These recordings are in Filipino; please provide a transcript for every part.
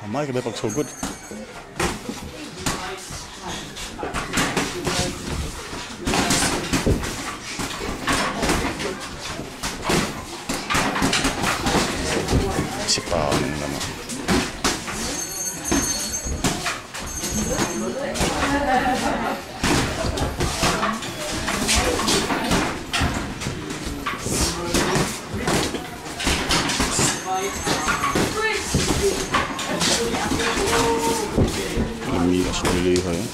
Amay ka ba pagsugod? Sipaw naman. Amigas niliha yan.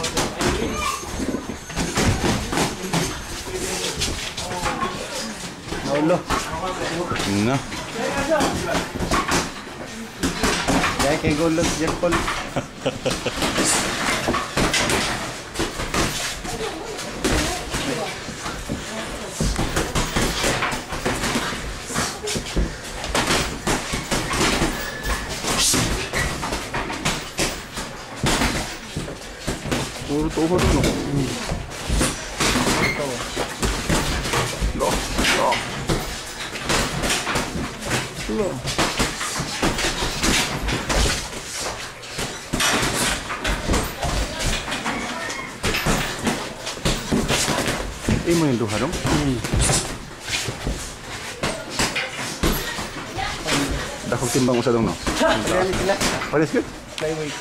Naulo. Na. Dahil kay gulot dyan po. Puro tuhod no. Lo. Lo. Lo. Imo yung duha dong? Dakong timbang usa dong no? Pares good? Flyweight.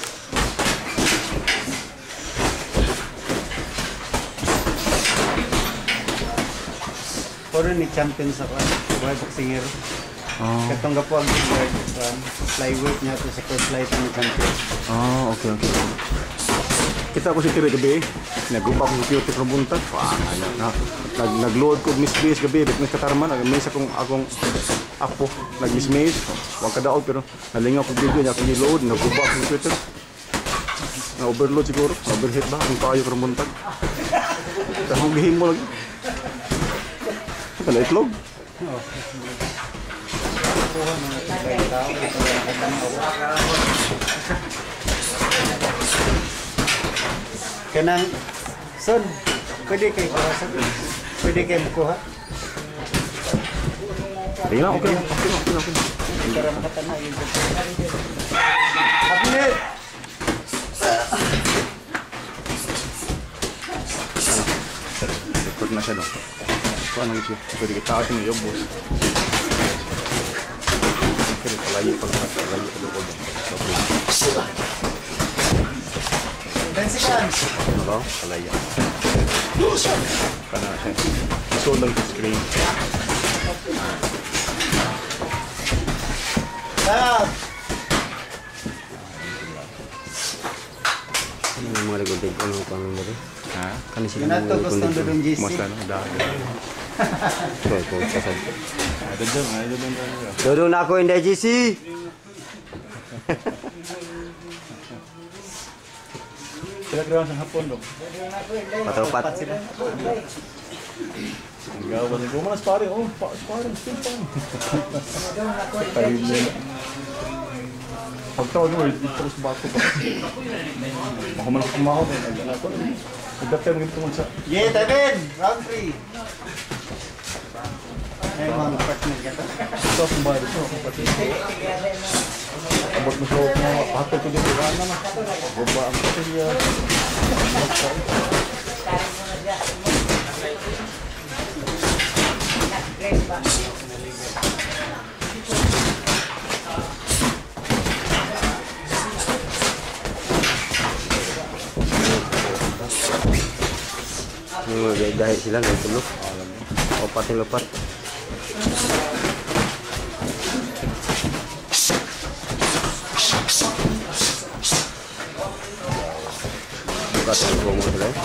Puro ni champion sa kwan. Buhay boxingero. Oh. Katong gapo ang flyweight niya to sa first flight ni champion. Oh, okay. Kita ko si Tiri gabi, nag-upa ko sa from buntag. Nag-load ko miss gabi, bit katarman, nag-miss akong apo, nag-miss. Wag kadaog pero nalingaw ko video niya, akong ni-load, nag-upa ko sa computer. Na-overload siguro, overheat ba, ang kayo from buntag. Tahong gihim mo lagi. Kala itlog. Kanang son, pwede kayo kuha. Pwede kayo kuha. Sige lang, okay. Para makatanaw yung Abnet! Record na siya dong. Kuha nang siya. Pwede kita atin yung boss. Kaya kalayi pa lang. Kalayi pa lang. 10 seconds. Ano ba? Kalayi. Kana siya. Iso lang sa screen. Stop! Ano yung mga regodeg? Ano yung pang numero? Ha? Kani sila Yun ato gusto ng dudong GC. Mas na, dahil. Ito, kasad. Ada dyan. Dudong na ako hindi, GC! Sila grawan sa hapon dong. Patapat. Sila. Ang gawa ni Guma na sparring. Oh, sparring. Still pa. Tayo nila. Pagtawag mo, ito sa bato pa. Makamalak kumahot. Nagdating mo ito sa... Yeah, Tevin! Round 3. Ay, mga partner ka to. Ito ang bahay dito. Abot mo sa patol ko dito. Ano na? Baba ang kasiya. Dahil sila ng tulog. Opat yung lupat. Bukat ang buong mo sila.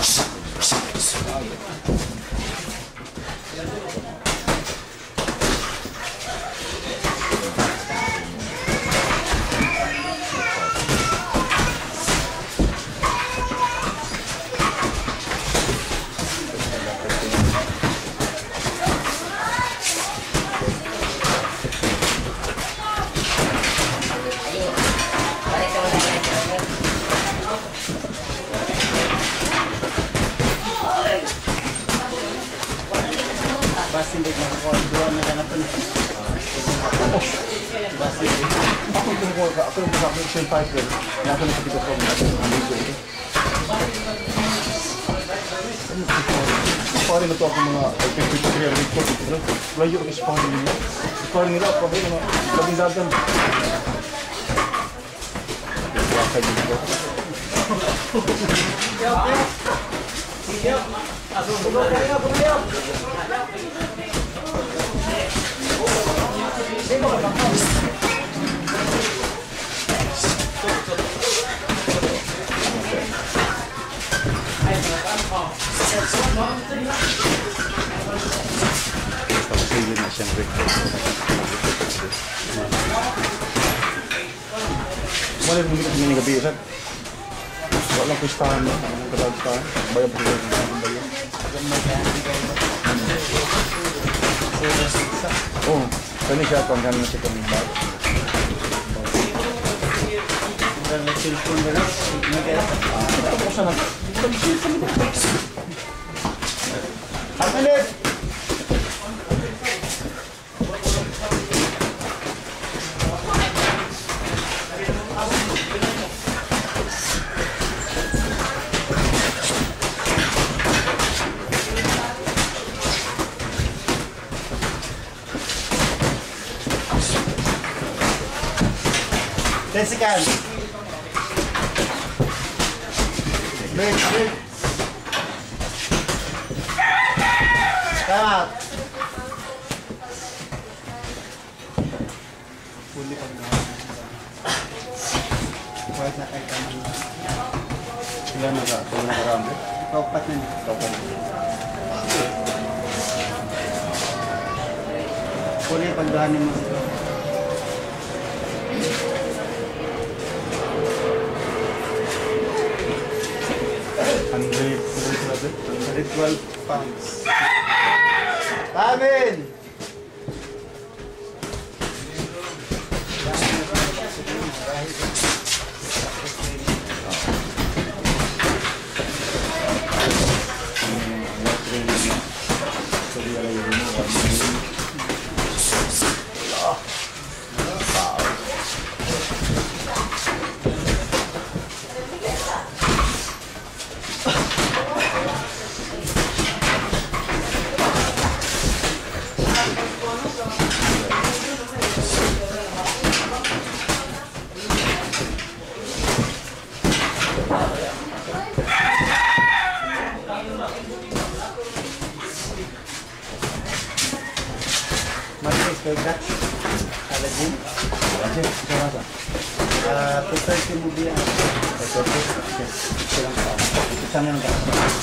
Ako yung kasama sa fighter. Nasa na sa dito ko. Sparring na to ako mga 53 record. Layo ang sparring nila. Sparring nila, probably mga labing dagan. Wakay dito. Tapos na siyang record. Wala mo dito ng gabi, Ustad. Wala ko istahan mo. Ang katagstahan. Bayab ko yung bayo. Oh, kani siya kung kani siya kung bag. Ang cellphone ba na? Ako sana. Amelit! Jessica! Break, break! Tama! Puli pag na. Kuwait na kay kaman. Ilan na ka? Kung nakarami? Kaupat na niya. Kapag. Puli pag dahanin mo sila. Hundred 12 pounds. Amen! Mas Dutch, Aladdin. Prefer ko mo biya. Isang lang ka.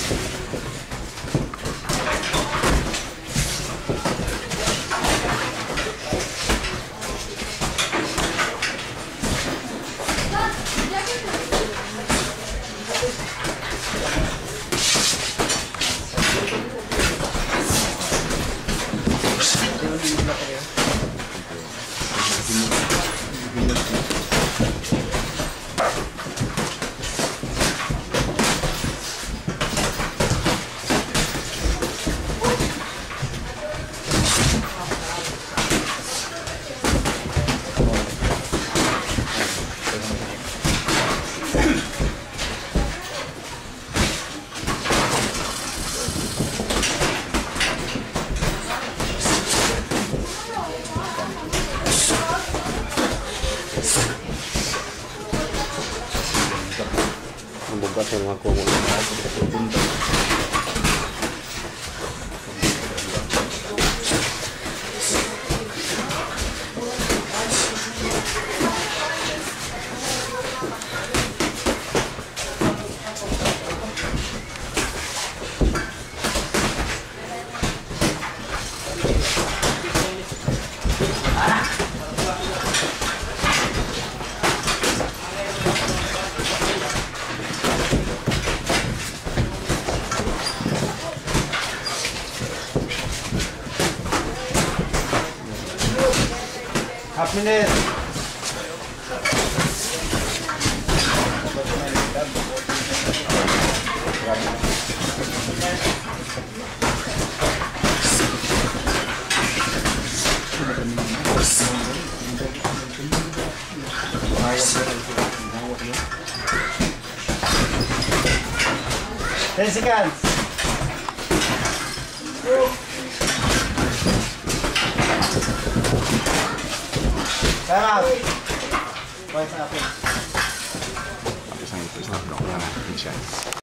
Ang bugas ng mga kumong na Half minute. Ten seconds. Time out. Points na natin. Tapos ang ito, isang block na natin siya.